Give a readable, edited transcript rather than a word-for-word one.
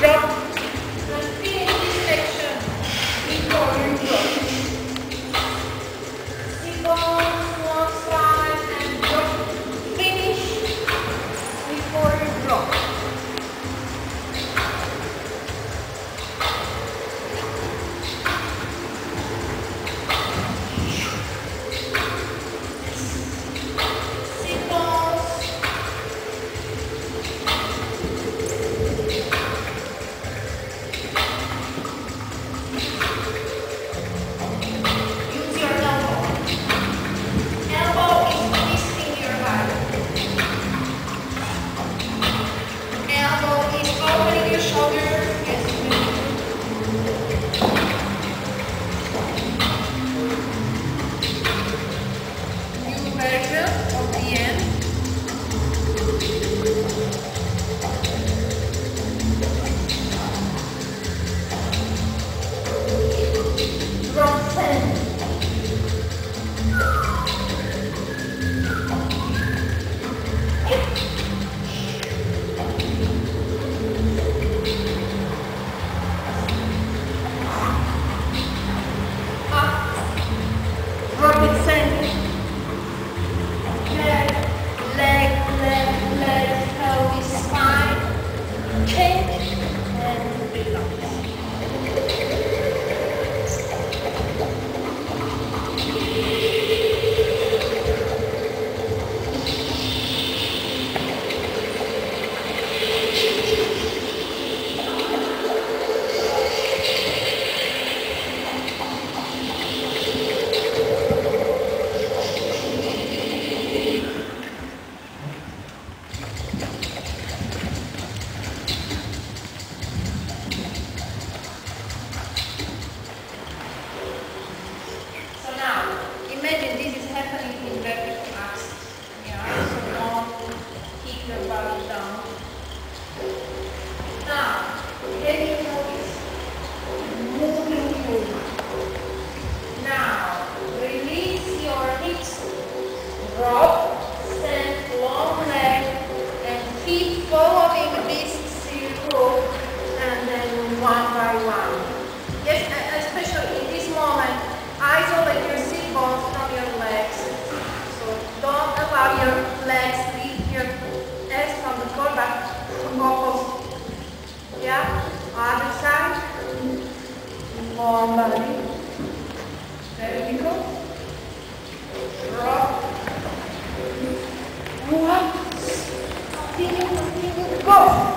And finish this section before you drop. Sit on one side and drop. Finish before you drop. Imagine this is happening in vertical axis. Yeah, so don't kick your body down. Now, heavy noise. Moving forward. Now, release your hips. Drop, stand, long leg, and keep following this circle, and then one by one. Yes, especially in this moment, isolate your sit bones from your legs. So don't allow your legs to leave your legs from the floor, but opposite. Yeah? Other side. Long body. Vertical. Drop. One. Continue, go.